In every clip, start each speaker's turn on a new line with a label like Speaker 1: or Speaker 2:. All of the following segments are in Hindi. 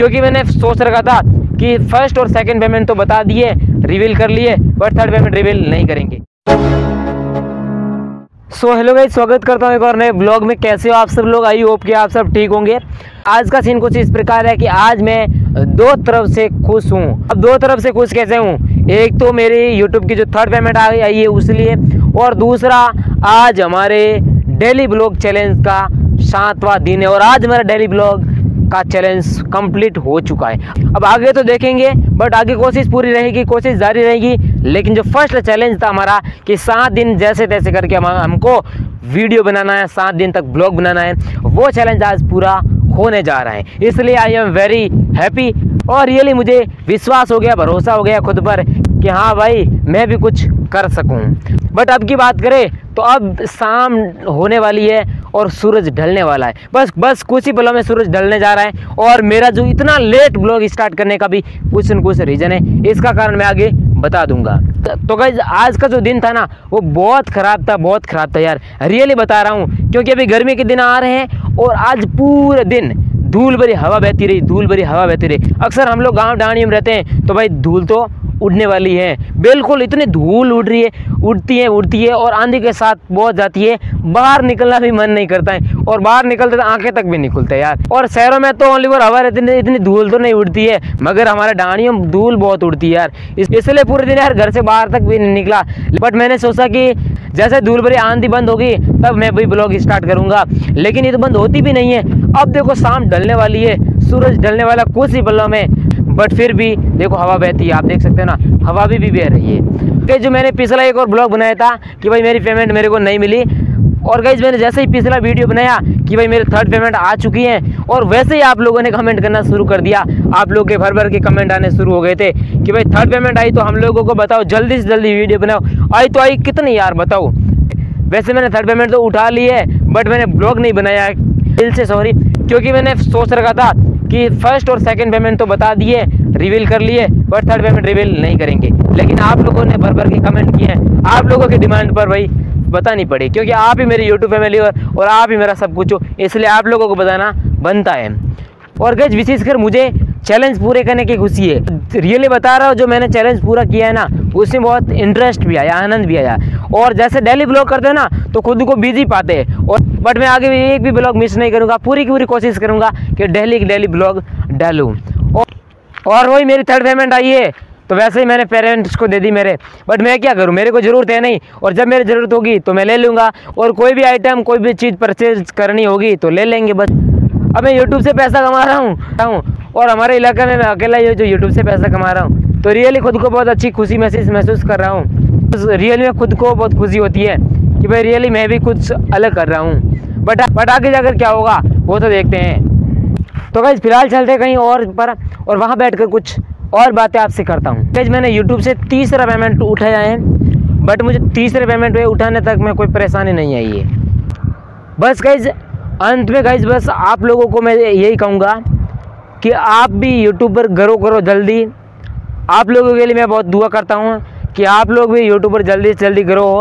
Speaker 1: क्योंकि मैंने सोच रखा था कि फर्स्ट और सेकंड पेमेंट तो बता दिए, रिवील कर लिए, बट थर्ड पेमेंट रिवील नहीं करेंगे। सो हेलो गाइस, स्वागत करता हूँ एक और नए ब्लॉग में। कैसे हो आप सब लोग? आई होप कि आप सब ठीक होंगे। आज का सीन कुछ इस प्रकार है कि आज मैं दो तरफ से खुश हूँ। अब दो तरफ से खुश कैसे हूँ? एक तो मेरी यूट्यूब की जो थर्ड पेमेंट आई है उसलिए, और दूसरा आज हमारे डेली ब्लॉग चैलेंज का 7वां दिन है और आज मेरा डेली ब्लॉग का चैलेंज कंप्लीट हो चुका है। अब आगे तो देखेंगे, बट आगे कोशिश पूरी रहेगी, कोशिश जारी रहेगी। लेकिन जो फर्स्ट चैलेंज था हमारा कि 7 दिन जैसे तैसे करके हमको वीडियो बनाना है, 7 दिन तक ब्लॉग बनाना है, वो चैलेंज आज पूरा होने जा रहा है। इसलिए आई एम वेरी हैप्पी और रियली मुझे विश्वास हो गया, भरोसा हो गया खुद पर कि हाँ भाई मैं भी कुछ कर सकूं। बट अब की बात करें तो अब शाम होने वाली है और सूरज ढलने वाला है। बस कुछ ही पलों में सूरज ढलने जा रहा है और मेरा जो इतना लेट ब्लॉग स्टार्ट करने का भी कुछ न कुछ रीज़न है। इसका कारण मैं आगे बता दूंगा। तो गाइस आज का जो दिन था ना वो बहुत ख़राब था यार, रियली बता रहा हूँ। क्योंकि अभी गर्मी के दिन आ रहे हैं और आज पूरे दिन धूल भरी हवा बहती रही। अक्सर हम लोग गाँव डाणियों में रहते हैं तो भाई धूल तो उड़ने वाली है, बिल्कुल इतनी धूल उड़ती है और आंधी के साथ बहुत जाती है। बाहर निकलना भी मन नहीं करता है और बाहर निकलते तो आंखें तक भी नहीं खुलते यार। और शहरों में तो ओनली फॉर हवा रहती है, इतनी धूल तो नहीं उड़ती है, मगर हमारे डाणियों में धूल बहुत उड़ती है यार। इसलिए पूरे दिन यार घर से बाहर तक भी नहीं निकला। बट मैंने सोचा कि जैसे धूल भरी आंधी बंद होगी तब मैं भी ब्लॉग स्टार्ट करूंगा, लेकिन ये तो बंद होती भी नहीं है। अब देखो शाम ढलने वाली है, सूरज ढलने वाला कुछ ही पलों में, बट फिर भी देखो हवा बहती है, आप देख सकते हैं ना, हवा भी बह रही है। कि जो मैंने पिछला एक और ब्लॉग बनाया था कि भाई मेरी पेमेंट मेरे को नहीं मिली, और गाइस मैंने जैसे ही पिछला वीडियो बनाया कि भाई मेरी थर्ड पेमेंट आ चुकी है, और वैसे ही आप लोगों ने कमेंट करना शुरू कर दिया। आप लोग के भर के कमेंट आने शुरू हो गए थे कि भाई थर्ड पेमेंट आई तो हम लोगों को बताओ, जल्दी से जल्दी वीडियो बनाओ। आई कितनी यार बताओ। वैसे मैंने थर्ड पेमेंट तो उठा ली है, बट मैंने ब्लॉग नहीं बनाया, दिल से सॉरी। क्योंकि मैंने सोच रखा था कि फर्स्ट और सेकंड पेमेंट तो बता दिए, रिवील कर लिए, बट थर्ड पेमेंट रिवील नहीं करेंगे। लेकिन आप लोगों ने भर के कमेंट किए हैं, आप लोगों की डिमांड पर भाई बतानी पड़ी, क्योंकि आप ही मेरी यूट्यूब फैमिली और आप ही मेरा सब कुछ हो, इसलिए आप लोगों को बताना बनता है। और गाइस विशेषकर मुझे चैलेंज पूरे करने की खुशी है, रियली बता रहा हूँ। जो मैंने चैलेंज पूरा किया है ना उसमें बहुत इंटरेस्ट भी आया, आनंद भी आया। और जैसे डेली ब्लॉग करते हैं ना तो खुद को बिजी पाते हैं, और बट मैं आगे भी एक भी ब्लॉग मिस नहीं करूँगा, पूरी की पूरी कोशिश करूँगा कि डेली ब्लॉग डालूँ। और वही मेरी थर्ड पेमेंट आई है तो वैसे ही मैंने पेरेंट्स को दे दी मेरे, बट मैं क्या करूं, मेरे को ज़रूरत है नहीं, और जब मेरी ज़रूरत होगी तो मैं ले लूँगा। और कोई भी आइटम कोई भी चीज़ परचेज करनी होगी तो ले लेंगे बस। अब मैं यूट्यूब से पैसा कमा रहा हूँ और हमारे इलाके में मैं अकेला ही जो यूट्यूब से पैसा कमा रहा हूँ, तो रियली खुद को बहुत अच्छी खुशी महसूस कर रहा हूँ। रियली में खुद को बहुत खुशी होती है कि भाई रियली मैं भी कुछ अलग कर रहा हूँ। बट आगे जाकर क्या होगा वो तो देखते हैं। तो गाइस फिलहाल चलते कहीं और पर, और वहाँ बैठकर कुछ और बातें आपसे करता हूँ। गाइस मैंने यूट्यूब से तीसरा पेमेंट उठाया है, बट मुझे तीसरे पेमेंट उठाने तक में कोई परेशानी नहीं आई है। बस गाइस अंत में गाइस बस आप लोगों को मैं यही कहूँगा कि आप भी यूट्यूब पर करो जल्दी। आप लोगों के लिए मैं बहुत दुआ करता हूँ कि आप लोग भी यूट्यूब पर जल्दी से जल्दी करो,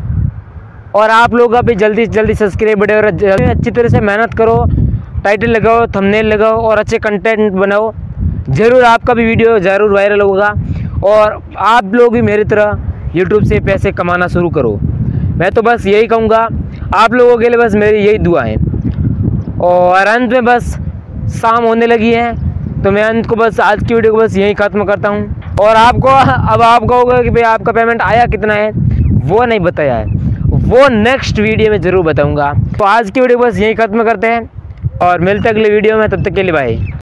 Speaker 1: और आप लोग का भी जल्दी से जल्दी सब्सक्राइब बढ़े, और अच्छी तरह से मेहनत करो, टाइटल लगाओ, थंबनेल लगाओ और अच्छे कंटेंट बनाओ। ज़रूर आपका भी वीडियो ज़रूर वायरल होगा और आप लोग भी मेरी तरह यूट्यूब से पैसे कमाना शुरू करो। मैं तो बस यही कहूँगा आप लोगों के लिए, बस मेरी यही दुआ है। और अंत में बस शाम होने लगी है तो मैं अंत को बस आज की वीडियो को बस यही ख़त्म करता हूँ। और आपको अब आप कहोगे कि भाई आपका पेमेंट आया कितना है, वो नहीं बताया है, वो नेक्स्ट वीडियो में ज़रूर बताऊँगा। तो आज की वीडियो बस यही ख़त्म करते हैं और मिलते अगले वीडियो में, तब तक के लिए बाय।